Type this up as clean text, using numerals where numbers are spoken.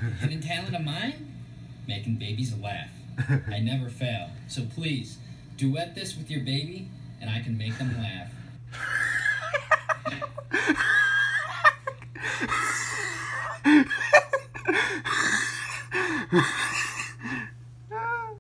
Hidden talent of mine? Making babies laugh. I never fail. So please, duet this with your baby, and I can make them laugh.